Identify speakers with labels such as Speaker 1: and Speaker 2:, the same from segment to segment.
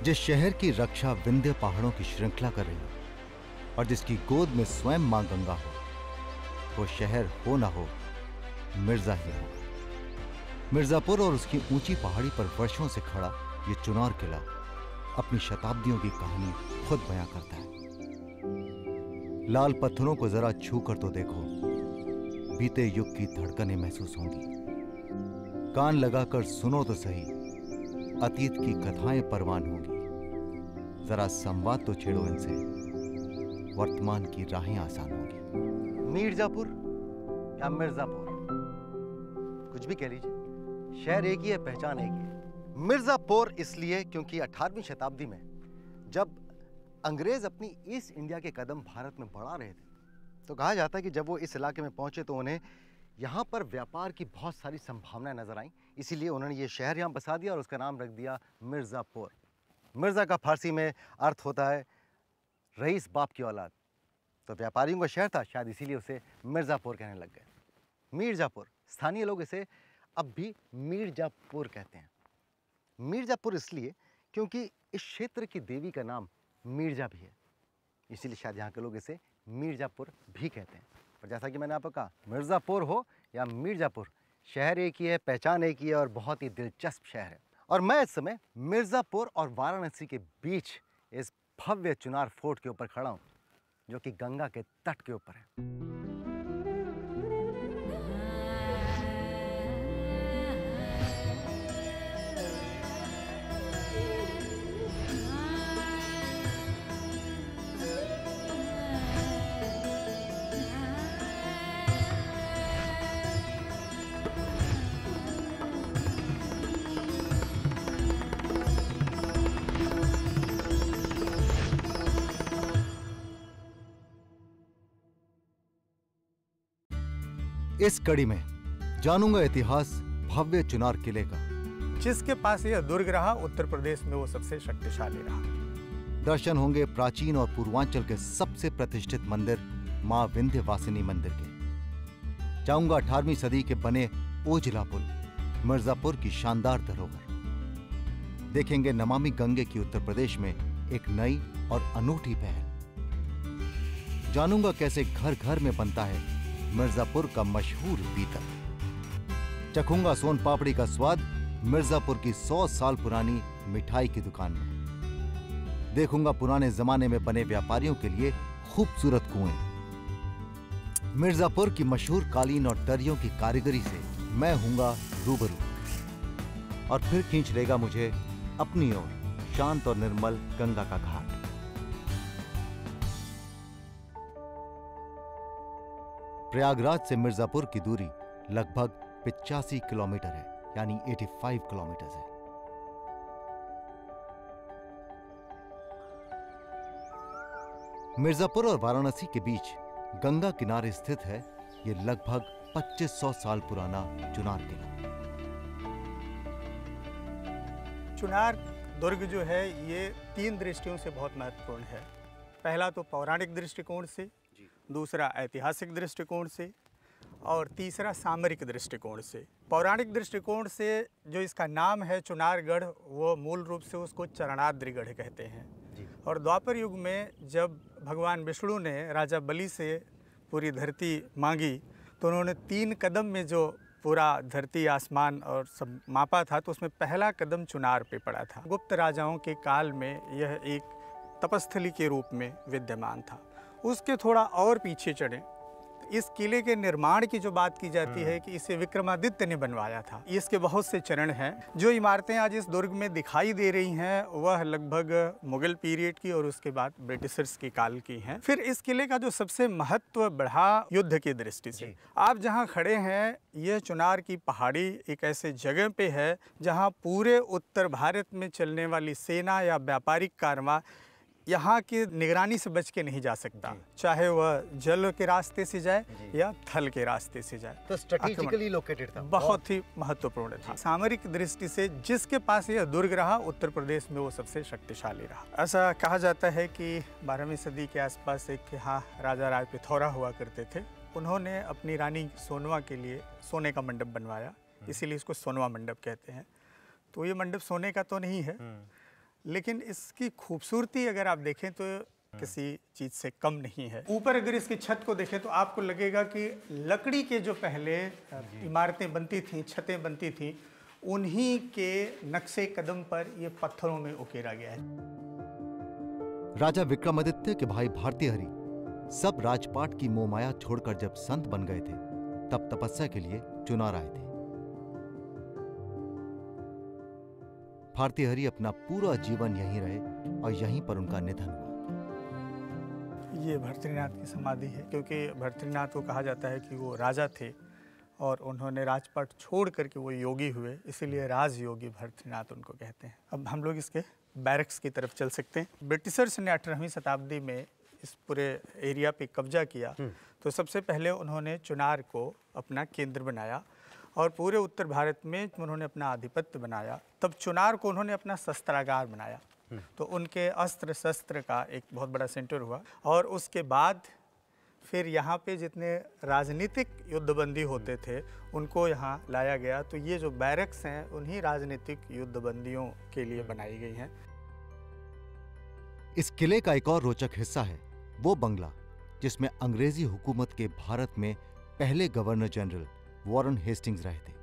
Speaker 1: जिस शहर की रक्षा विंध्य पहाड़ों की श्रृंखला कर रही हो और जिसकी गोद में स्वयं मां गंगा हो, वो शहर हो ना हो, मिर्जा ही हो। मिर्जापुर और उसकी ऊंची पहाड़ी पर वर्षों से खड़ा ये चुनार किला अपनी शताब्दियों की कहानी खुद बयां करता है। लाल पत्थरों को जरा छू कर तो देखो, बीते युग की धड़कनें महसूस होंगी। कान लगाकर सुनो तो सही, अतीत की कथाएं परवान होंगी। जरा संवाद तो छेड़ो इनसे, वर्तमान की राहें आसान होंगी। मीरजापुर या मिर्जापुर, कुछ भी कह लीजिए, शहर एक ही है, पहचान एक ही है। मिर्जापुर इसलिए क्योंकि 18वीं शताब्दी में जब अंग्रेज अपनी ईस्ट इंडिया के कदम भारत में बढ़ा रहे थे, तो कहा जाता है कि जब वो इस इलाके में पहुंचे तो उन्हें यहाँ पर व्यापार की बहुत सारी संभावनाएं नजर आईं। इसीलिए उन्होंने ये शहर यहाँ बसा दिया और उसका नाम रख दिया मिर्ज़ापुर। मिर्ज़ा का फारसी में अर्थ होता है रईस बाप की औलाद, तो व्यापारियों का शहर था, शायद इसीलिए उसे मिर्ज़ापुर कहने लग गए। मीरजापुर, स्थानीय लोग इसे अब भी मीरजापुर कहते हैं। मीरजापुर इसलिए क्योंकि इस क्षेत्र की देवी का नाम मीरजा भी है, इसीलिए शायद यहाँ के लोग इसे मीरजापुर भी कहते हैं। पर जैसा कि मैंने आपको कहा, मिर्ज़ापुर हो या मीरजापुर, शहर एक ही है, पहचान एक ही है और बहुत ही दिलचस्प शहर है। और मैं इस समय मिर्ज़ापुर और वाराणसी के बीच इस भव्य चुनार फोर्ट के ऊपर खड़ा हूँ, जो कि गंगा के तट के ऊपर है। इस कड़ी में जानूंगा इतिहास भव्य चुनार किले का,
Speaker 2: जिसके पास यह दुर्ग रहा, उत्तर प्रदेश में वो सबसे शक्तिशाली रहा।
Speaker 1: दर्शन होंगे प्राचीन और पूर्वांचल के सबसे प्रतिष्ठित मंदिर मां विंध्यवासिनी मंदिर के। जाऊंगा 18वीं सदी के बने ओझला पुल, मिर्जापुर की शानदार धरोहर। देखेंगे नमामि गंगे की उत्तर प्रदेश में एक नई और अनूठी पहल। जानूंगा कैसे घर घर में बनता है मिर्जापुर का मशहूर पीतल। चखूंगा सोन पापड़ी का स्वाद मिर्जापुर की 100 साल पुरानी मिठाई की दुकान में। देखूंगा पुराने जमाने में बने व्यापारियों के लिए खूबसूरत कुएं। मिर्जापुर की मशहूर कालीन और दरियों की कारीगरी से मैं हूंगा रूबरू, और फिर खींच लेगा मुझे अपनी ओर शांत और निर्मल गंगा का घाट। प्रयागराज से मिर्जापुर की दूरी लगभग 85 किलोमीटर है, यानी 85 किलोमीटर है। मिर्जापुर और वाराणसी के बीच गंगा किनारे स्थित है ये लगभग 2500 साल पुराना चुनार किला।
Speaker 2: चुनार दुर्ग जो है ये 3 दृष्टियों से बहुत महत्वपूर्ण है। पहला तो पौराणिक दृष्टिकोण से, दूसरा ऐतिहासिक दृष्टिकोण से और तीसरा सामरिक दृष्टिकोण से। पौराणिक दृष्टिकोण से जो इसका नाम है चुनारगढ़, वो मूल रूप से उसको चरणाद्रिगढ़ कहते हैं। और द्वापर युग में जब भगवान विष्णु ने राजा बलि से पूरी धरती मांगी, तो उन्होंने 3 कदम में जो पूरा धरती आसमान और सब मापा था, तो उसमें पहला कदम चुनार पे पड़ा था। गुप्त राजाओं के काल में यह एक तपस्थली के रूप में विद्यमान था। उसके थोड़ा और पीछे चढ़े, इस किले के निर्माण की जो बात की जाती है कि इसे विक्रमादित्य ने बनवाया था। इसके बहुत से चरण हैं। जो इमारतें आज इस दुर्ग में दिखाई दे रही हैं वह लगभग मुगल पीरियड की और उसके बाद ब्रिटिशर्स के काल की हैं। फिर इस किले का जो सबसे महत्व बढ़ा युद्ध की दृष्टि से, आप जहां खड़े हैं यह चुनार की पहाड़ी एक ऐसे जगह पे है जहां पूरे उत्तर भारत में चलने वाली सेना या व्यापारिक कारवां यहाँ की निगरानी से बच के नहीं जा सकता, चाहे वह जल के रास्ते से जाए या थल के रास्ते से जाए।
Speaker 1: तो स्ट्रेटेजिकली लोकेटेड था,
Speaker 2: बहुत ही महत्वपूर्ण था। सामरिक दृष्टि से जिसके पास यह दुर्ग रहा, उत्तर प्रदेश में वो सबसे शक्तिशाली रहा। ऐसा कहा जाता है कि 12वीं सदी के आसपास एक यहाँ राजा राय पिथौरा हुआ करते थे। उन्होंने अपनी रानी सोनवा के लिए सोने का मंडप बनवाया, इसीलिए इसको सोनवा मंडप कहते हैं। तो ये मंडप सोने का तो नहीं है, लेकिन इसकी खूबसूरती अगर आप देखें तो किसी चीज़ से कम नहीं है। ऊपर अगर इसकी छत को देखें तो आपको लगेगा कि लकड़ी के जो पहले इमारतें बनती थीं, छतें बनती थीं, उन्हीं के नक्शे कदम पर ये पत्थरों में उकेरा गया है।
Speaker 1: राजा विक्रमादित्य के भाई भारतीहरि सब राजपाट की मोहमाया छोड़कर जब संत बन गए थे, तब तपस्या के लिए चुनार आए थे। भारतीहरि अपना पूरा जीवन यहीं रहे और यहीं पर उनका निधन हुआ।
Speaker 2: ये भर्तृनाथ की समाधि है, क्योंकि भर्तृनाथ को कहा जाता है कि वो राजा थे और उन्होंने राजपाट छोड़ करके वो योगी हुए, इसीलिए राजयोगी भर्तृनाथ उनको कहते हैं। अब हम लोग इसके बैरक्स की तरफ चल सकते हैं। ब्रिटिशर्स ने 18वीं शताब्दी में इस पूरे एरिया पे कब्जा किया, तो सबसे पहले उन्होंने चुनार को अपना केंद्र बनाया और पूरे उत्तर भारत में उन्होंने अपना आधिपत्य बनाया। तब चुनार को उन्होंने अपना शस्त्रागार बनाया, तो उनके अस्त्र शस्त्र का एक बहुत बड़ा सेंटर हुआ। और उसके बाद फिर यहाँ पे जितने राजनीतिक युद्धबंदी होते थे उनको यहाँ लाया गया। तो ये जो बैरक्स हैं उन्हीं राजनीतिक युद्धबंदियों के लिए बनाई गई हैं।
Speaker 1: इस किले का एक और रोचक हिस्सा है वो बंगला, जिसमें अंग्रेजी हुकूमत के भारत में पहले गवर्नर जनरल वॉरेन हेस्टिंग्स रहे थे।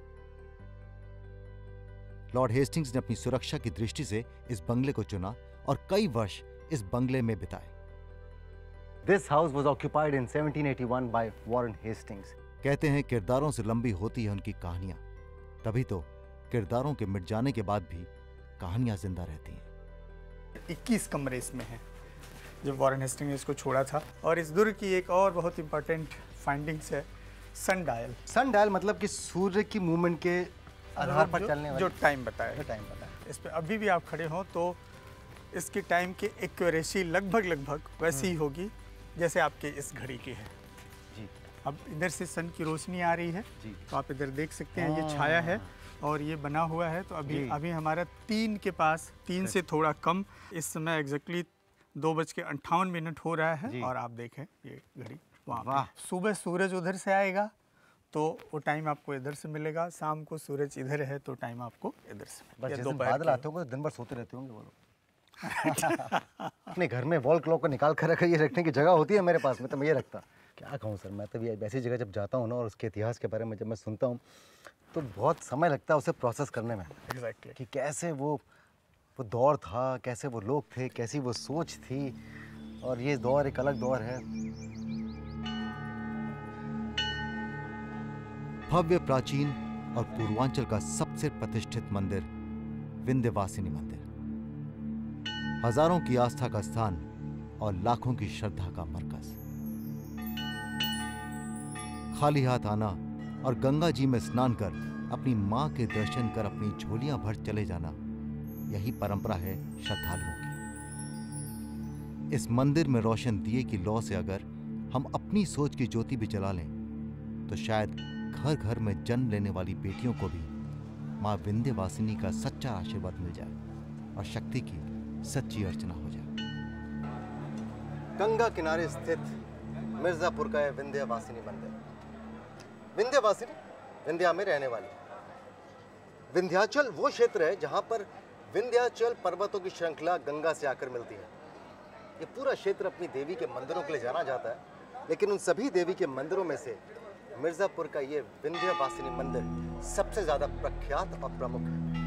Speaker 1: लॉर्ड हेस्टिंग्स ने अपनी सुरक्षा की दृष्टि से इस बंगले को चुना और कई वर्ष इस बंगले में बिताए।
Speaker 3: This house was occupied in 1781 by Warren Hastings.
Speaker 1: कहते हैं किरदारों से लंबी होती है उनकी कहानियां, तभी तो किरदारों के मिट जाने के बाद भी कहानियां जिंदा रहती हैं।
Speaker 2: 21 कमरे इसमें हैं जब वॉरेन हेस्टिंग्स ने इसको छोड़ा था। और इस दुर्ग की एक और बहुत इंपॉर्टेंट फाइंडिंग्स है सन डायल।
Speaker 3: सन डायल मतलब कि सूर्य की मूवमेंट के आधार पर चलने वाली
Speaker 2: जो टाइम बताया,
Speaker 3: टाइम बताया।
Speaker 2: इस पे अभी भी आप खड़े हों तो इसकी टाइम की एक्यूरेसी लगभग वैसी ही होगी जैसे आपके इस घड़ी की है
Speaker 3: जी।
Speaker 2: अब इधर से सन की रोशनी आ रही है
Speaker 3: जी।
Speaker 2: तो आप इधर देख सकते हैं, ये छाया है और ये बना हुआ है। तो अभी हमारा 3 के पास, 3 से थोड़ा कम, इस समय एग्जैक्टली 2:58 हो रहा है और आप देखें ये घड़ी वहाँ। सुबह सूरज उधर से आएगा तो वो टाइम आपको इधर से मिलेगा, शाम को सूरज इधर है तो टाइम आपको इधर से मिलेगा।
Speaker 3: बस बादल आते होंगे दिन भर सोते रहते होंगे वो लोग। अपने घर में वॉल क्लॉक को निकाल कर रखा, ये रखने की जगह होती है मेरे पास में, तो मैं ये रखता। क्या कहूँ सर, मैं तो ये ऐसी जगह जब जाता हूँ ना और उसके इतिहास के बारे में जब मैं सुनता हूँ तो बहुत समय लगता है उसे प्रोसेस करने में।
Speaker 2: एग्जैक्टली
Speaker 3: कि कैसे वो दौर था, कैसे वो लोग थे, कैसी वो सोच थी, और ये दौर एक अलग दौर है।
Speaker 1: भव्य, प्राचीन और पूर्वांचल का सबसे प्रतिष्ठित मंदिर विंध्यवासिनी मंदिर, हजारों की आस्था का स्थान और लाखों की श्रद्धा का मरकज। खाली हाथ आना और गंगा जी में स्नान कर अपनी मां के दर्शन कर अपनी झोलियां भर चले जाना, यही परंपरा है श्रद्धालुओं की। इस मंदिर में रोशन दिए की लौ से अगर हम अपनी सोच की ज्योति भी जला लें तो शायद घर घर में जन्म लेने वाली बेटियों को भी मां विंध्यवासिनी का सच्चा आशीर्वाद मिल जाए और शक्ति की सच्ची अर्चना हो जाए।
Speaker 3: गंगा किनारे स्थित मिर्जापुर का है विंध्यवासिनी मंदिर। विंध्यवासिनी विंध्या में रहने वाली। विंध्याचल वो क्षेत्र है जहां पर विंध्याचल पर्वतों की श्रृंखला गंगा से आकर मिलती है। ये पूरा क्षेत्र अपनी देवी के मंदिरों के लिए जाना जाता है, लेकिन उन सभी देवी के मंदिरों में से मिर्जापुर का ये विंध्यवासिनी मंदिर सबसे ज्यादा प्रख्यात और प्रमुख है।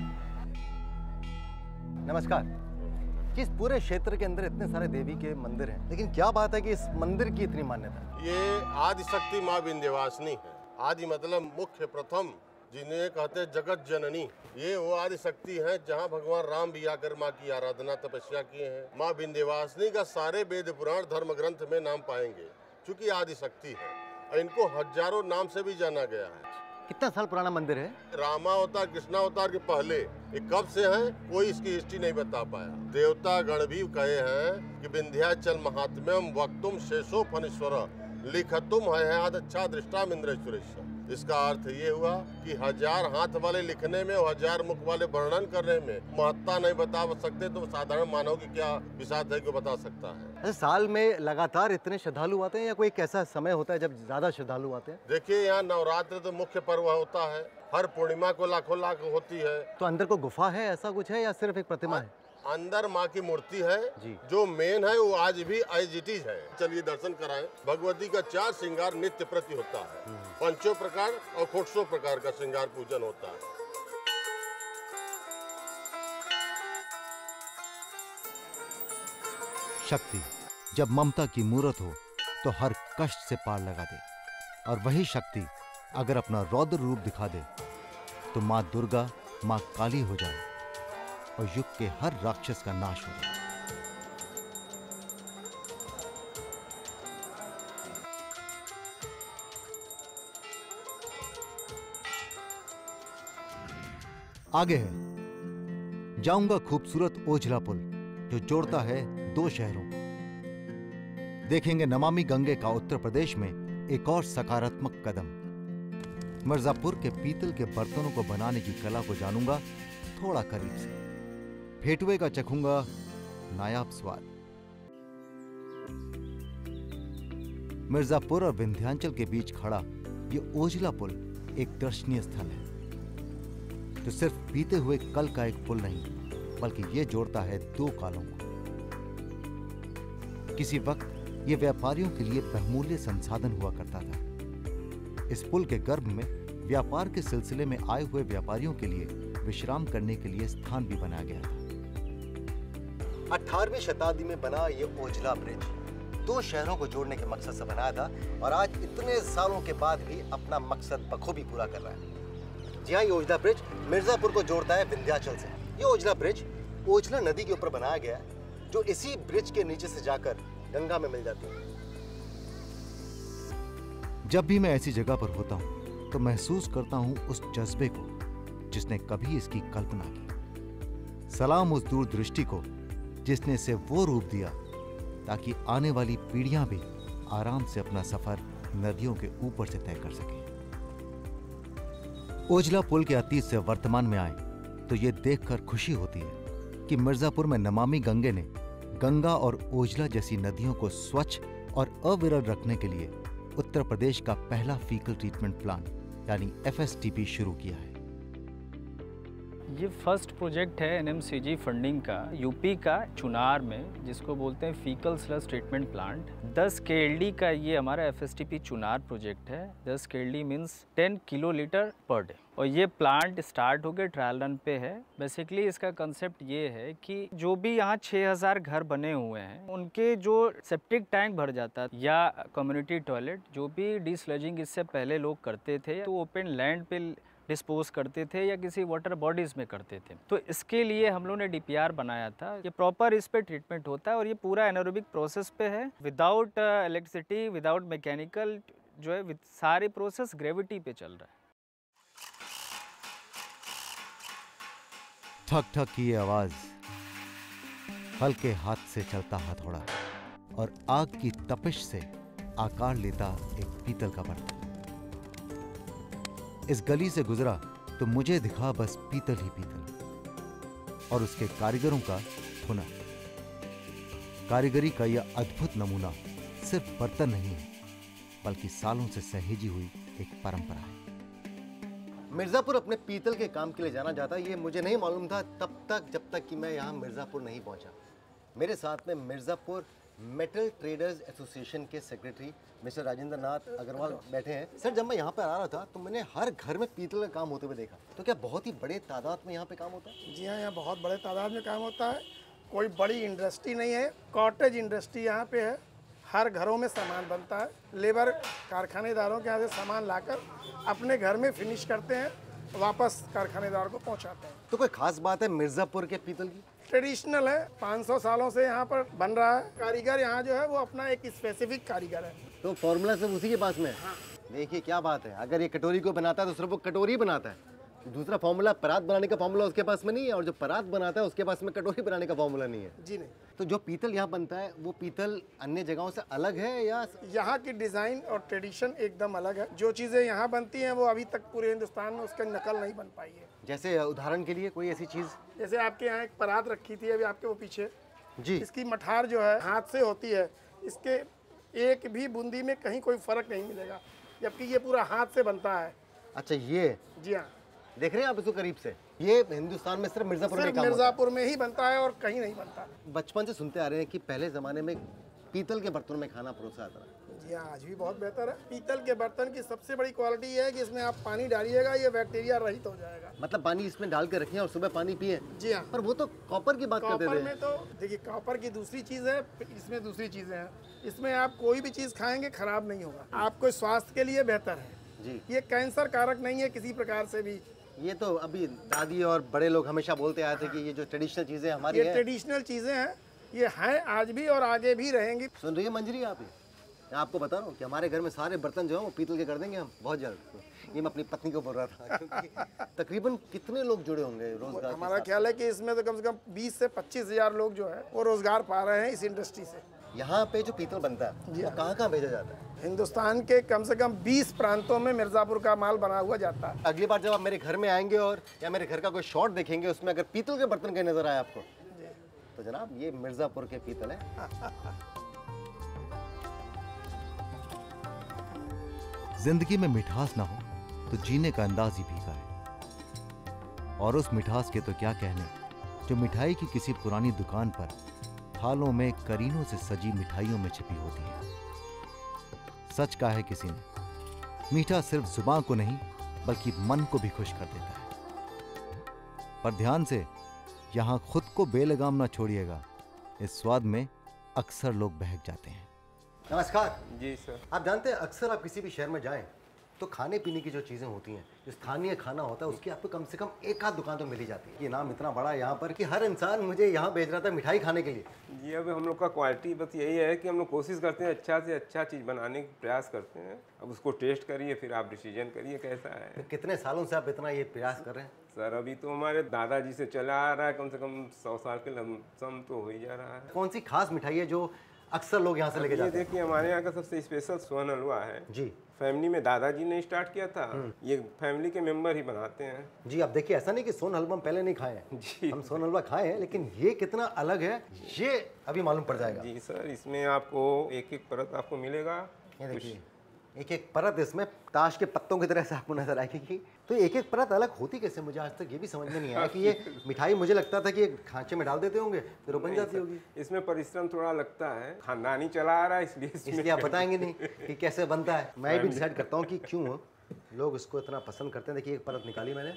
Speaker 3: नमस्कार। इस पूरे क्षेत्र के अंदर इतने सारे देवी के मंदिर हैं, लेकिन क्या बात है कि इस मंदिर की इतनी मान्यता है?
Speaker 4: ये आदिशक्ति माँ विंध्यवासिनी है। आदि मतलब मुख्य, प्रथम, जिन्हें कहते हैं जगत जननी। ये वो आदिशक्ति है जहाँ भगवान राम भी आकर माँ की आराधना तपस्या किए हैं। माँ विंध्यवासिनी का सारे वेद पुराण धर्म ग्रंथ में नाम पाएंगे, चूंकि आदिशक्ति है और इनको हजारों नाम से भी जाना गया है।
Speaker 3: कितना साल पुराना मंदिर है?
Speaker 4: रामावतार कृष्णावतार के पहले ये कब से है कोई इसकी हिस्ट्री नहीं बता पाया। देवता गण भी कहे हैं कि विंध्याचल महात्म्यम वक्तुम शेषो फणीश्वर लिखतुम है अच्छा दृष्टामिंद्रेश्वरेश्वर। इसका अर्थ ये हुआ कि 1000 हाथ वाले लिखने में और 1000 मुख वाले वर्णन करने में महत्ता नहीं बता सकते, तो साधारण मानव की क्या विसात है कि बता सकता है।
Speaker 3: अच्छा, साल में लगातार इतने श्रद्धालु आते हैं या कोई एक ऐसा समय होता है जब ज्यादा श्रद्धालु आते हैं?
Speaker 4: देखिए, यहाँ नवरात्र तो मुख्य पर्व होता है, हर पूर्णिमा को लाखों लाख होती है।
Speaker 3: तो अंदर को गुफा है, ऐसा कुछ है या सिर्फ एक प्रतिमा है?
Speaker 4: अंदर माँ की मूर्ति है
Speaker 3: जी।
Speaker 4: जो मेन है वो आज भी एज इट इज है। चलिए दर्शन कराएं। भगवती का 4 श्रृंगार नित्य प्रति होता है। 5 प्रकार और 6 प्रकार का श्रृंगार पूजन होता है।
Speaker 1: शक्ति जब ममता की मूरत हो तो हर कष्ट से पार लगा दे, और वही शक्ति अगर अपना रौद्र रूप दिखा दे तो माँ दुर्गा माँ काली हो जाए और युग के हर राक्षस का नाश हो जाए। आगे है, जाऊंगा खूबसूरत ओझला पुल जो जोड़ता है 2 शहरों को। देखेंगे नमामि गंगे का उत्तर प्रदेश में एक और सकारात्मक कदम। मिर्जापुर के पीतल के बर्तनों को बनाने की कला को जानूंगा थोड़ा करीब से। फेटुए का चखूंगा नायाब स्वाद। मिर्जापुर और विंध्याचल के बीच खड़ा ये ओझला पुल एक दर्शनीय स्थल है। तो सिर्फ बीते हुए कल का एक पुल नहीं, बल्कि ये जोड़ता है 2 कालों को। किसी वक्त ये व्यापारियों के लिए बहुमूल्य संसाधन हुआ करता था। इस पुल के गर्भ में व्यापार के सिलसिले में आए हुए व्यापारियों के लिए विश्राम करने के लिए स्थान भी बनाया गया था।
Speaker 3: 18वीं शताब्दी में बना ये ओझला ब्रिज 2 शहरों को जोड़ने के मकसद से बनाया था और आज इतने सालों के बाद भी अपना मकसद बखूबी पूरा कर रहा है। जी हाँ, ये ओझला ब्रिज मिर्जापुर को जोड़ता है विंध्याचल से। ये ओझला ब्रिज ओझला नदी के ऊपर बनाया गया है जो इसी ब्रिज के नीचे से जाकर गंगा में मिल जाती है।
Speaker 1: जब भी मैं ऐसी जगह पर होता हूं तो महसूस करता हूं उस जज्बे को जिसने कभी इसकी कल्पना की। सलाम उस दूरदृष्टि को जिसने इसे वो रूप दिया ताकि आने वाली पीढ़ियां भी आराम से अपना सफर नदियों के ऊपर से तय कर सके। ओझला पुल के अतीत से वर्तमान में आए तो ये देखकर खुशी होती है कि मिर्जापुर में नमामि गंगे ने गंगा और ओझला जैसी नदियों को स्वच्छ और अविरल रखने के लिए उत्तर प्रदेश का पहला फीकल ट्रीटमेंट प्लांट यानी FSTP शुरू किया है।
Speaker 5: ये फर्स्ट प्रोजेक्ट है NMCG फंडिंग का यूपी का चुनार में, जिसको बोलते हैं faecal sludge treatment plant. 10 KLD का ये हमारा FSTP चुनार प्रोजेक्ट है। 10 KLD means 10 kilolitre per day. और ये प्लांट स्टार्ट हो गए, ट्रायल रन पे है। बेसिकली इसका कंसेप्ट ये है कि जो भी यहाँ 6000 घर बने हुए हैं उनके जो सेप्टिक टैंक भर जाता है या कम्युनिटी टॉयलेट, जो भी डिस्लजिंग इससे पहले लोग करते थे तो ओपन लैंड पे डिस्पोज करते थे या किसी वाटर बॉडीज़ में करते थे। तो इसके लिए हम लोग ने DPR बनाया था। ये प्रॉपर इस पे ट्रीटमेंट होता है और ये पूरा एनारोबिक प्रोसेस पे है, विदाउट इलेक्ट्रिसिटी, विदाउट मैकेनिकल, जो है सारे प्रोसेस ग्रेविटी पे चल रहा है।
Speaker 1: ठक ठक की ये आवाज हल्के हाथ से चलता हथौड़ा और आग की तपिश से आकार लेता एक पीतल का बर्तन। इस गली से गुजरा तो मुझे दिखा बस पीतल ही पीतल और उसके कारीगरों का हुनर। कारीगरी का यह अद्भुत नमूना सिर्फ बर्तन नहीं है, बल्कि सालों से सहेजी हुई एक परंपरा है।
Speaker 3: मिर्जापुर अपने पीतल के काम के लिए जाना जाता है, ये मुझे नहीं मालूम था तब तक जब तक कि मैं यहाँ मिर्जापुर नहीं पहुँचा। मेरे साथ में मिर्जापुर मेटल ट्रेडर्स एसोसिएशन के सेक्रेटरी मिस्टर राजेंद्र नाथ अग्रवाल बैठे हैं। सर, जब मैं यहाँ पर आ रहा था तो मैंने हर घर में पीतल का काम होते हुए देखा, तो क्या बहुत ही बड़े तादाद में यहाँ पे काम होता है?
Speaker 6: जी हाँ, यहाँ बहुत बड़े तादाद में काम होता है। कोई बड़ी इंडस्ट्री नहीं है, कॉटेज इंडस्ट्री यहाँ पे है। हर घरों में सामान बनता है। लेबर कारखानेदारों के यहाँ से सामान लाकर अपने घर में फिनिश करते हैं, वापस कारखानेदार को पहुँचाते हैं।
Speaker 3: तो कोई खास बात है मिर्जापुर के पीतल की?
Speaker 6: ट्रेडिशनल है, 500 सालों से यहाँ पर बन रहा है। कारीगर यहाँ जो है वो अपना एक स्पेसिफिक कारीगर है।
Speaker 3: तो फॉर्मूला सब उसी के पास में है।
Speaker 6: हाँ।
Speaker 3: देखिए क्या बात है, अगर ये कटोरी को बनाता है तो सिर्फ वो कटोरी बनाता है। दूसरा फॉर्मूला परात बनाने का फॉर्मूला उसके पास में नहीं है, और जो परात बनाता है उसके पास में कटोरी बनाने का फॉर्मूला नहीं है।
Speaker 6: जी नहीं।
Speaker 3: तो जो पीतल यहाँ बनता है वो पीतल अन्य जगहों से अलग है या?
Speaker 6: यहाँ की डिज़ाइन और ट्रेडिशन एकदम अलग है। जो चीज़ें यहाँ बनती हैं वो अभी तक पूरे हिंदुस्तान में उसकी नकल नहीं बन पाई है।
Speaker 3: जैसे उदाहरण के लिए कोई ऐसी चीज़?
Speaker 6: जैसे आपके यहाँ एक परात रखी थी अभी आपके वो पीछे
Speaker 3: जी,
Speaker 6: इसकी मठार जो है हाथ से होती है। इसके एक भी बूंदी में कहीं कोई फर्क नहीं मिलेगा, जबकि ये पूरा हाथ से बनता है।
Speaker 3: अच्छा ये?
Speaker 6: जी हाँ।
Speaker 3: देख रहे हैं आप इसको करीब से? ये हिंदुस्तान में सिर्फ मिर्जापुर में
Speaker 6: सिर्फ
Speaker 3: काम होता
Speaker 6: मिर्ज़ापुर में ही बनता है और कहीं नहीं बनता।
Speaker 3: है। बचपन से सुनते आ रहे हैं कि पहले ज़माने में पीतल के बर्तनों में खाना परोसा जाता था।
Speaker 6: जी हाँ, आज भी बहुत बेहतर है। पीतल के बर्तन की सबसे बड़ी क्वालिटी ये है कि इसमें आप पानी डालिएगा, ये बैक्टीरिया रहित हो जाएगा।
Speaker 3: मतलब पानी इसमें डाल के रखें और सुबह पानी पिए।
Speaker 6: जी हाँ।
Speaker 3: पर वो तो कॉपर की बात करते
Speaker 6: कॉपर
Speaker 3: थे।
Speaker 6: में तो देखिए, कॉपर की दूसरी चीज़ है, इसमें दूसरी चीज़ें हैं। इसमें आप कोई भी चीज़ खाएंगे खराब नहीं होगा, आपको स्वास्थ्य के लिए बेहतर है
Speaker 3: जी।
Speaker 6: ये कैंसर कारक नहीं है किसी प्रकार से भी।
Speaker 3: ये तो अभी दादी और बड़े लोग हमेशा बोलते आए थे कि ये जो ट्रेडिशनल चीज़ें हमारी
Speaker 6: ये
Speaker 3: हैं।
Speaker 6: ट्रेडिशनल चीज़ें हैं, ये हैं आज भी और आगे भी रहेंगी।
Speaker 3: सुन रही है मंजरी आप? ये मैं आपको बता रहा हूँ कि हमारे घर में सारे बर्तन जो हैं वो पीतल के कर देंगे हम बहुत जल्द। ये मैं अपनी पत्नी को बोल रहा था क्योंकि तकरीबन कितने लोग जुड़े होंगे रोजगार?
Speaker 6: हमारा ख्याल है कि इसमें तो कम से कम 20 से 25 हज़ार लोग जो है वो रोजगार पा रहे हैं इस इंडस्ट्री से।
Speaker 3: यहाँ पे जो पीतल बनता है वो कहाँ कहाँ भेजा जाता है?
Speaker 6: हिंदुस्तान के कम से कम 20 प्रांतों में मिर्ज़ापुर का माल बना हुआ जाता है।
Speaker 3: अगली बार जब आप मेरे घर में आएंगे और या मेरे घर का कोई शॉट देखेंगे उसमें अगर पीतल के बर्तन कहीं नजर आए आपको तो जनाब ये मिर्जापुर के पीतल है।
Speaker 1: जिंदगी में मिठास ना हो तो जीने का अंदाज ही फीका है। और उस मिठास के तो क्या कहने जो मिठाई की किसी पुरानी दुकान पर थालों में करीनों से सजी मिठाइयों में छिपी होती है। सच कहा है किसी ने, मीठा सिर्फ जुबान को नहीं बल्कि मन को भी खुश कर देता है। पर ध्यान से, यहां खुद को बेलगाम ना छोड़िएगा, इस स्वाद में अक्सर लोग बहक जाते हैं।
Speaker 3: नमस्कार
Speaker 7: जी सर।
Speaker 3: आप जानते हैं अक्सर आप किसी भी शहर में जाएं तो खाने पीने की जो चीज़ें होती हैं, जो स्थानीय खाना होता है उसकी आपको कम से कम एक आध दुकान तो मिल ही जाती है। ये नाम इतना बड़ा है यहाँ पर कि हर इंसान मुझे यहाँ भेज रहा था मिठाई खाने के लिए।
Speaker 7: जी, अब हम लोग का क्वालिटी बस यही है कि हम लोग कोशिश करते हैं अच्छा से अच्छा चीज़ बनाने का प्रयास करते हैं। अब उसको टेस्ट करिए फिर आप डिसीजन करिए कैसा है।
Speaker 3: तो कितने सालों से आप इतना ये प्रयास कर रहे हैं?
Speaker 7: सर अभी तो हमारे दादाजी से चला आ रहा है, कम से कम 100 साल के लमसम तो हो ही जा रहा है।
Speaker 3: कौन सी खास मिठाई है जो अक्सर लोग यहाँ से लेके
Speaker 7: ये
Speaker 3: जाते हैं?
Speaker 7: देखिए हमारे यहाँ का सबसे स्पेशल सोन हलवा है
Speaker 3: जी।
Speaker 7: फैमिली में दादाजी ने स्टार्ट किया था, ये फैमिली के मेंबर ही बनाते हैं।
Speaker 3: जी, आप देखिए ऐसा नहीं कि सोन हलवा हम पहले नहीं खाए हैं।
Speaker 7: जी।
Speaker 3: हम सोन हलवा खाए हैं, लेकिन ये कितना अलग है ये अभी मालूम पड़ जाएगा।
Speaker 7: जी सर, इसमें आपको एक एक परत आपको मिलेगा।
Speaker 3: ये देखिए एक एक परत इसमें ताश के पत्तों की तरह से आपको नजर आएगी। तो एक एक परत अलग होती कैसे, मुझे आज तक ये भी समझ में नहीं आया कि ये मिठाई, मुझे लगता था कि ये खांचे में डाल देते होंगे फिर वो बन जाती होगी।
Speaker 7: इसमें परिश्रम थोड़ा लगता है, खानदानी चला आ रहा है
Speaker 3: इसलिए आप बताएंगे नहीं कि कैसे बनता है। मैं भी डिसाइड करता हूँ कि क्यों लोग इसको इतना पसंद करते हैं। देखिए एक परत निकाली मैंने,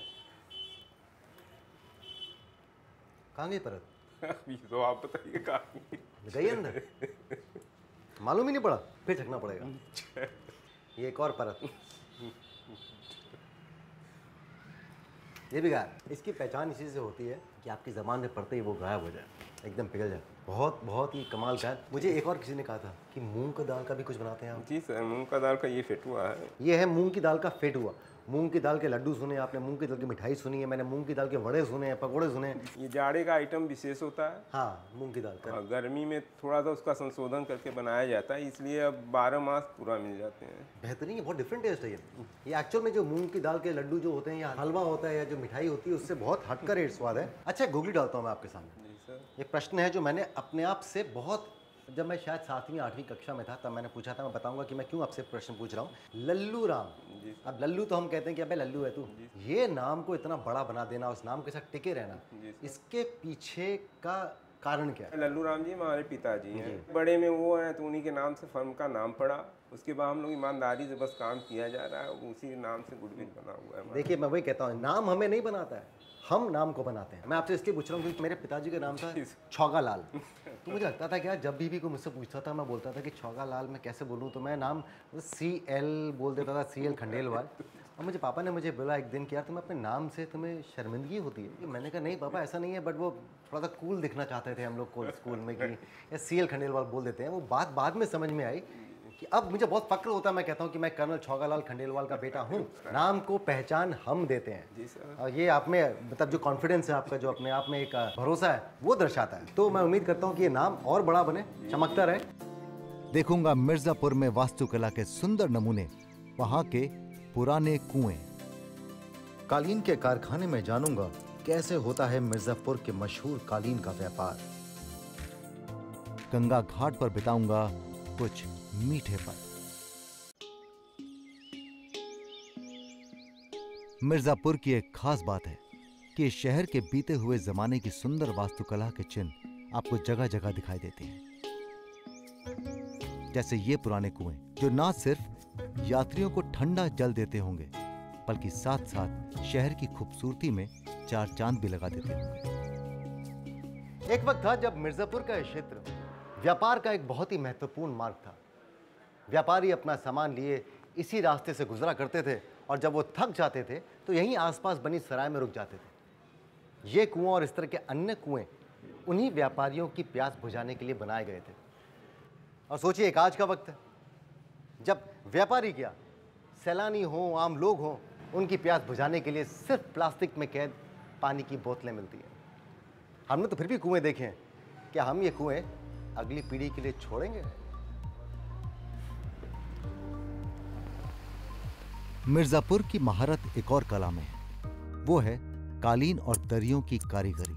Speaker 3: कहाँ गई परत?
Speaker 7: अभी तो आप बताइए कहाँ
Speaker 3: गई अंदर, मालूम ही नहीं पड़ा, फिर चखना पड़ेगा। ये एक और परत, ये भी गायब। इसकी पहचान इसी से होती है कि आपकी ज़बान में पड़ते ही वो गायब हो जाए, एकदम पिघल जाए। बहुत ही कमाल का है। मुझे एक और किसी ने कहा था कि मूंग का दाल का भी कुछ बनाते हैं आप।
Speaker 7: जी सर, मूंग का दाल का ये फेटुआ है।
Speaker 3: ये है मूंग की दाल का फेटुआ। मूंग की दाल के लड्डू सुने आपने, मूंग की दाल की मिठाई सुनी है मैंने, मूंग की दाल के वड़े सुने हैं, पकौड़े सुने हैं।
Speaker 7: ये जाड़े का आइटम विशेष होता है।
Speaker 3: हाँ, मूंग की दाल का।
Speaker 7: और गर्मी में थोड़ा सा उसका संशोधन करके बनाया जाता है, इसलिए अब 12 मास पूरा मिल जाते हैं।
Speaker 3: बेहतरीन है, बहुत डिफरेंट टेस्ट है ये एक्चुअल में जो मूंग की दाल के लड्डू जो होते हैं या हलवा होता है या जो मिठाई होती है उससे बहुत हटकर एक स्वाद है। अच्छा, गोगली डालता हूँ मैं आपके सामने।
Speaker 7: जी सर।
Speaker 3: ये प्रश्न है जो मैंने अपने आप से बहुत, जब मैं शायद 7वीं 8वीं कक्षा में था तब मैंने पूछा था। मैं बताऊंगा कि मैं क्यों आपसे प्रश्न पूछ रहा हूँ। लल्लू राम, अब लल्लू तो हम कहते हैं कि अबे लल्लू है तू, ये नाम को इतना बड़ा बना देना, उस नाम के साथ टिके रहना, इसके पीछे का कारण क्या है?
Speaker 7: लल्लू राम जी हमारे पिताजी हैं, बड़े में वो हैं तो उन्हीं के नाम से फर्म का नाम पड़ा। उसके बाद हम लोग ईमानदारी से बस काम किया जा रहा है, उसी नाम से गुडविल बना हुआ है।
Speaker 3: देखिए मैं वही कहता हूँ, नाम हमें नहीं बनाता है, हम नाम को बनाते हैं। मैं आपसे इसलिए पूछ रहा हूँ क्योंकि मेरे पिताजी का नाम था छौगा लाल। तो मुझे लगता था कि यार जब भी कोई मुझसे पूछता था मैं बोलता था कि छौगा लाल मैं कैसे बोलूँ, तो मैं नाम CL बोल देता था, CL खंडेलवाल। और मुझे पापा ने मुझे बोला एक दिन कि यार तुम्हें अपने नाम से तुम्हें शर्मिंदगी होती है। मैंने कहा नहीं पापा ऐसा नहीं है, बट वो थोड़ा सा कूल दिखना चाहते थे हम लोग को स्कूल में कि या CL खंडेलवाल बोल देते हैं। वो बात बाद में समझ में आई कि अब मुझे बहुत फक्र होता है, मैं कहता हूँ कि मैं कर्नल छौगालाल खंडेलवाल का बेटा हूँ। नाम को पहचान हम देते हैं।
Speaker 7: जी सर।
Speaker 3: और ये आप में मतलब जो कॉन्फिडेंस है आपका, जो अपने आप में एक भरोसा है, वो दर्शाता है। तो मैं उम्मीद करता हूँ कि ये नाम और बड़ा बने, चमकता रहे।
Speaker 1: देखूंगा मिर्जापुर में वास्तुकला के सुंदर नमूने, वहां के पुराने कुएं। कालीन के कारखाने में जानूंगा कैसे होता है मिर्जापुर के मशहूर कालीन का व्यापार। गंगा घाट पर बिताऊंगा कुछ मीठे पल। मिर्जापुर की एक खास बात है कि इस शहर के बीते हुए जमाने की सुंदर वास्तुकला के चिन्ह आपको जगह जगह दिखाई देते हैं। जैसे ये पुराने कुएं जो ना सिर्फ यात्रियों को ठंडा जल देते होंगे बल्कि साथ साथ शहर की खूबसूरती में चार चांद भी लगा देते होंगे।
Speaker 3: एक वक्त था जब मिर्जापुर का यह क्षेत्र व्यापार का एक बहुत ही महत्वपूर्ण मार्ग था। व्यापारी अपना सामान लिए इसी रास्ते से गुजरा करते थे और जब वो थक जाते थे तो यहीं आसपास बनी सराय में रुक जाते थे। ये कुआं और इस तरह के अन्य कुएं उन्हीं व्यापारियों की प्यास बुझाने के लिए बनाए गए थे। और सोचिए, एक आज का वक्त है जब व्यापारी क्या, सैलानी हो, आम लोग हों, उनकी प्यास बुझाने के लिए सिर्फ प्लास्टिक में कैद पानी की बोतलें मिलती हैं। हमने तो फिर भी कुएं देखे हैं, क्या हम ये कुएं अगली पीढ़ी के लिए छोड़ेंगे?
Speaker 1: मिर्जापुर की महारत एक और कला में है, वो है कालीन और दरियों की कारीगरी।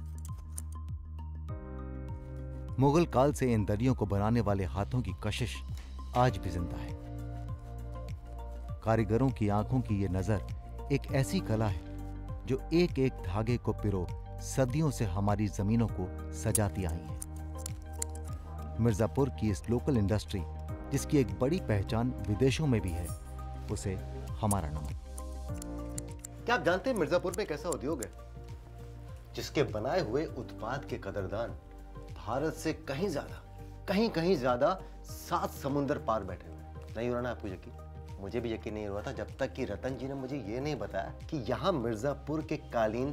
Speaker 1: मुगल काल से इन दरियों को बनाने वाले हाथों की कशिश आज भी जिंदा है। कारीगरों की आंखों की ये नजर एक ऐसी कला है जो एक एक धागे को पिरो सदियों से हमारी जमीनों को सजाती आई है। मिर्जापुर की इस लोकल इंडस्ट्री, जिसकी एक बड़ी पहचान विदेशों में भी है, उसे हमारा नमन।
Speaker 3: क्या आप जानते हैं मिर्जापुर में एक ऐसा उद्योग है जिसके बनाए हुए उत्पाद के कदरदान भारत से कहीं ज्यादा 7 समुंदर पार बैठे हुए। नहीं हो रहा ना आपको यकीन? मुझे भी यकीन नहीं हुआ था जब तक कि रतन जी ने मुझे ये नहीं बताया कि यहाँ मिर्जापुर के कालीन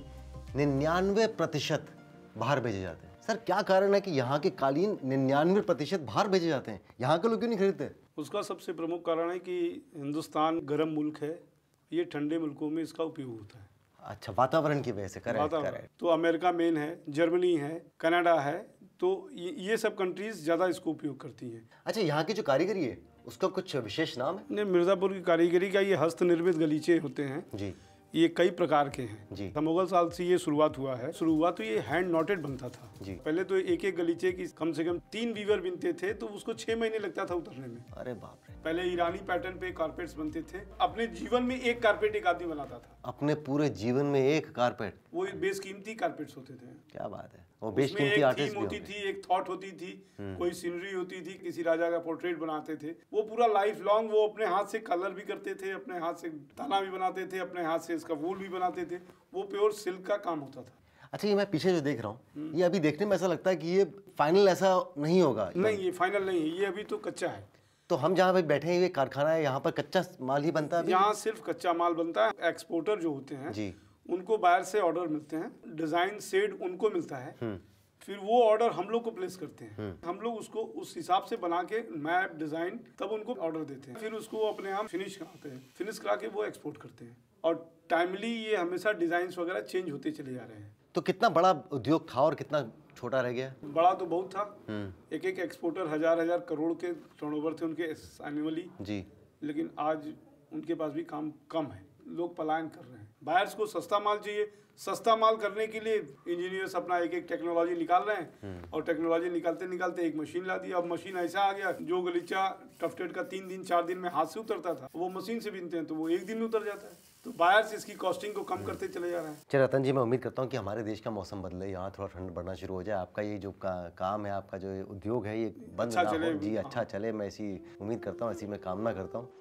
Speaker 3: 99% बाहर भेजे जाते हैं। सर, क्या कारण है कि यहाँ के कालीन 99% बाहर भेजे जाते हैं? यहाँ के लोग क्यों नहीं खरीदते?
Speaker 8: उसका सबसे प्रमुख कारण है कि हिंदुस्तान गर्म मुल्क है, ये ठंडे मुल्कों में इसका उपयोग होता है।
Speaker 3: अच्छा, वातावरण की वजह से। करेक्ट।
Speaker 8: तो अमेरिका मेन है, जर्मनी है, कनाडा है, तो ये सब कंट्रीज ज़्यादा इसको उपयोग करती हैं।
Speaker 3: अच्छा, यहाँ की जो कारीगरी है उसका कुछ विशेष नाम है?
Speaker 8: नहीं, मिर्ज़ापुर की कारीगरी का ये हस्त निर्मित गलीचे होते हैं
Speaker 3: जी।
Speaker 8: ये कई प्रकार के हैं
Speaker 3: जी।
Speaker 8: मुगल साल से ये शुरुआत हुआ है। शुरुआत तो ये हैंड नॉटेड बनता था
Speaker 3: जी।
Speaker 8: पहले तो एक एक गलीचे की कम से कम 3 वीवर बिनते थे, तो उसको 6 महीने लगता था उतरने में।
Speaker 3: अरे बाप रे।
Speaker 8: पहले ईरानी पैटर्न पे कारपेट्स बनते थे। अपने जीवन में एक कारपेट एक आदमी बनाता था।
Speaker 3: अपने पूरे जीवन में एक कारपेट?
Speaker 8: वो बेशकीमती कारपेट्स होते थे।
Speaker 3: क्या बात है। वो बेशकीमती आर्टिस्ट भी
Speaker 8: होती थी, एक थॉट होती थी, कोई सीनरी होती थी, किसी राजा का पोर्ट्रेट बनाते थे। वो पूरा लाइफ लॉन्ग वो अपने हाथ से कलर भी करते थे, अपने हाथ से ताना भी बनाते थे, अपने हाथ से इसका वूल भी बनाते थे। वो प्योर सिल्क का काम होता था।
Speaker 3: अच्छा, ये मैं पीछे जो देख रहा हूँ, ये अभी देखने में ऐसा लगता है कि ये फाइनल ऐसा नहीं होगा।
Speaker 8: नहीं, ये फाइनल नहीं है, ये अभी तो कच्चा है।
Speaker 3: तो हम जहाँ पे बैठे हैं, ये कारखाना है, यहाँ पर कच्चा माल ही बनता है?
Speaker 8: यहाँ सिर्फ कच्चा माल बनता है। एक्सपोर्टर जो होते हैं
Speaker 3: जी,
Speaker 8: उनको बाहर से ऑर्डर मिलते हैं, डिजाइन शेड उनको मिलता है, फिर वो ऑर्डर हम लोग को प्लेस करते हैं। हम लोग उसको उस हिसाब से बना के मैप डिजाइन तब उनको ऑर्डर देते हैं, फिर उसको अपने यहाँ फिनिश कराते हैं। फिनिश करा के वो एक्सपोर्ट करते हैं। और टाइमली ये हमेशा डिजाइन वगैरह चेंज होते चले जा रहे हैं।
Speaker 3: तो कितना बड़ा उद्योग था और कितना छोटा रह गया?
Speaker 8: बड़ा तो बहुत था। एक एक एक्सपोर्टर हजार करोड़ के टर्नओवर थे उनके एनुअली
Speaker 3: जी।
Speaker 8: लेकिन आज उनके पास भी काम कम है, लोग पलायन कर रहे हैं। बायर्स को सस्ता माल चाहिए। सस्ता माल करने के लिए इंजीनियर्स अपना एक एक टेक्नोलॉजी निकाल रहे हैं, और टेक्नोलॉजी निकालते निकालते एक मशीन ला दी। अब मशीन ऐसा आ गया, जो गलीचा टफ्टेड का 3 दिन 4 दिन में हाथ से उतरता था, वो मशीन से बिनते हैं तो वो 1 दिन में उतर जाता है। तो बायर्स इसकी कॉस्टिंग को कम करते चले जा रहे हैं।
Speaker 3: चलिए रतन जी, मैं उम्मीद करता हूँ कि हमारे देश का मौसम बदले, यहाँ थोड़ा ठंड बढ़ना शुरू हो जाए, आपका ये जो काम है, आपका जो उद्योग है, ये बंद ना हो। जी, अच्छा चले, मैं ऐसी उम्मीद करता हूँ, ऐसी मैं कामना करता हूँ।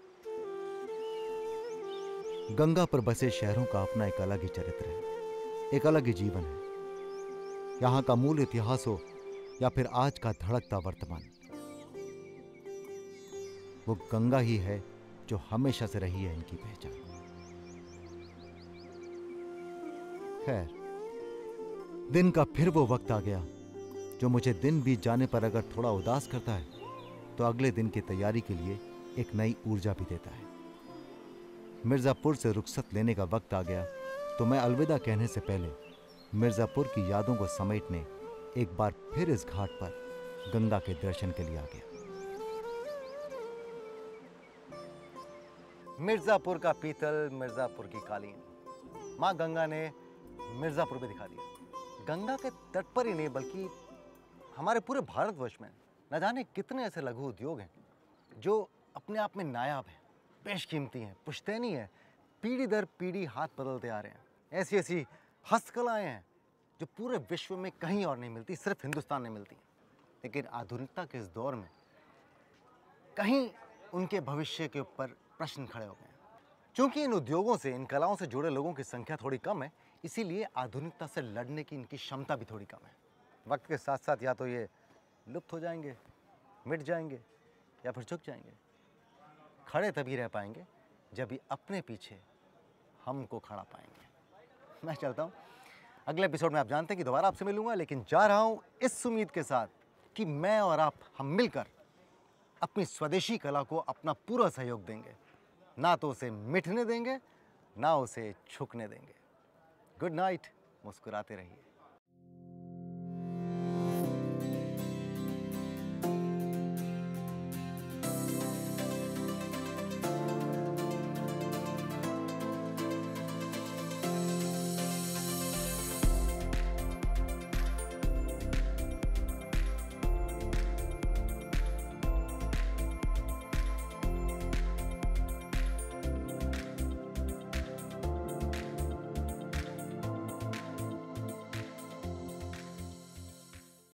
Speaker 1: गंगा पर बसे शहरों का अपना एक अलग ही चरित्र है, एक अलग ही जीवन है। यहाँ का मूल इतिहास हो या फिर आज का धड़कता वर्तमान, वो गंगा ही है जो हमेशा से रही है इनकी पहचान। खैर, दिन का फिर वो वक्त आ गया जो मुझे दिन बीत जाने पर अगर थोड़ा उदास करता है, तो अगले दिन की तैयारी के लिए एक नई ऊर्जा भी देता है। मिर्जापुर से रुखसत लेने का वक्त आ गया, तो मैं अलविदा कहने से पहले मिर्जापुर की यादों को समेटने एक बार फिर इस घाट पर गंगा के दर्शन के लिए आ गया।
Speaker 3: मिर्जापुर का पीतल, मिर्जापुर की कालीन, माँ गंगा ने मिर्जापुर में दिखा दिया। गंगा के तट पर ही नहीं बल्कि हमारे पूरे भारतवर्ष में न जाने कितने ऐसे लघु उद्योग हैं जो अपने आप में नायाब हैं, बेशकीमती हैं, पुश्तैनी हैं, पीढ़ी दर पीढ़ी हाथ बदलते आ रहे हैं। ऐसी ऐसी हस्तकलाएं हैं जो पूरे विश्व में कहीं और नहीं मिलती, सिर्फ हिंदुस्तान में मिलती हैं। लेकिन आधुनिकता के इस दौर में कहीं उनके भविष्य के ऊपर प्रश्न खड़े हो गए हैं। क्योंकि इन उद्योगों से, इन कलाओं से जुड़े लोगों की संख्या थोड़ी कम है, इसीलिए आधुनिकता से लड़ने की इनकी क्षमता भी थोड़ी कम है। वक्त के साथ साथ या तो ये लुप्त हो जाएंगे, मिट जाएंगे, या फिर झुक जाएंगे। खड़े तभी रह पाएंगे जब ये अपने पीछे हमको खड़ा पाएंगे। मैं चलता हूँ, अगले एपिसोड में आप जानते हैं कि दोबारा आपसे मिलूंगा, लेकिन जा रहा हूँ इस उम्मीद के साथ कि मैं और आप, हम मिलकर अपनी स्वदेशी कला को अपना पूरा सहयोग देंगे। ना तो उसे मिटने देंगे, ना उसे झुकने देंगे। गुड नाइट, मुस्कुराते रहिए।